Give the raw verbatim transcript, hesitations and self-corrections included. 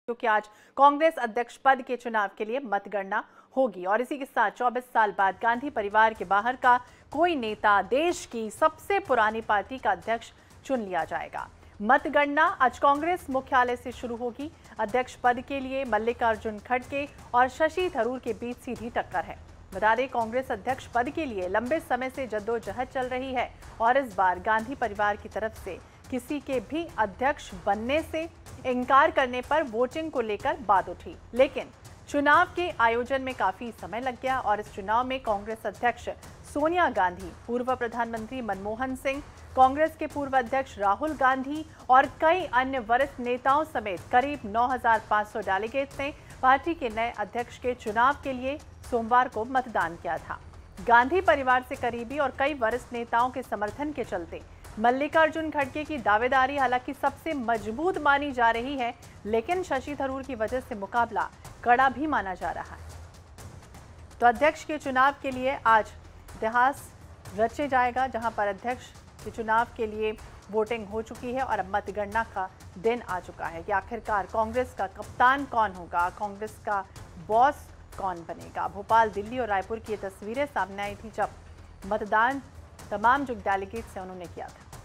क्योंकि आज कांग्रेस अध्यक्ष पद के चुनाव के लिए मतगणना होगी और इसी के साथ चौबीस साल बाद गांधी परिवार के बाहर का कोई नेता देश की सबसे पुरानी पार्टी का अध्यक्ष चुन लिया जाएगा। मतगणना आज कांग्रेस मुख्यालय से शुरू होगी। अध्यक्ष पद के लिए मल्लिकार्जुन खड़गे और शशि थरूर के बीच सीधी टक्कर है। बता दें, कांग्रेस अध्यक्ष पद के लिए लंबे समय से जद्दोजहद चल रही है और इस बार गांधी परिवार की तरफ से किसी के भी अध्यक्ष बनने से इनकार करने पर वोटिंग को लेकर बात उठी, लेकिन चुनाव के आयोजन में काफी समय लग गया और इस चुनाव में कांग्रेस अध्यक्ष सोनिया गांधी, पूर्व प्रधानमंत्री मनमोहन सिंह, कांग्रेस के पूर्व अध्यक्ष राहुल गांधी और कई अन्य वरिष्ठ नेताओं समेत करीब नौ हज़ार पाँच सौ डेलीगेट्स ने पार्टी के नए अध्यक्ष के चुनाव के लिए सोमवार को मतदान किया था। गांधी परिवार से करीबी और कई वरिष्ठ नेताओं के समर्थन के चलते मल्लिकार्जुन खड़गे की दावेदारी हालांकि सबसे मजबूत मानी जा रही है, लेकिन शशि थरूर की वजह से मुकाबला कड़ा भी माना जा रहा है। तो अध्यक्ष के चुनाव के लिए आज इतिहास रचे जाएगा, जहां पर अध्यक्ष के चुनाव के लिए वोटिंग हो चुकी है और अब मतगणना का दिन आ चुका है कि आखिरकार कांग्रेस का कप्तान कौन होगा, कांग्रेस का बॉस कौन बनेगा। भोपाल, दिल्ली और रायपुर की ये तस्वीरें सामने आई थी जब मतदान तमाम जो डेलीगेट्स हैं उन्होंने किया था।